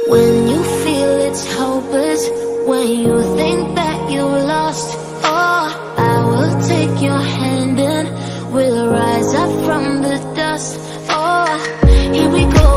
When you feel it's hopeless, when you think that you lost, oh, I will take your hand and we'll rise up from the dust. Oh, here we go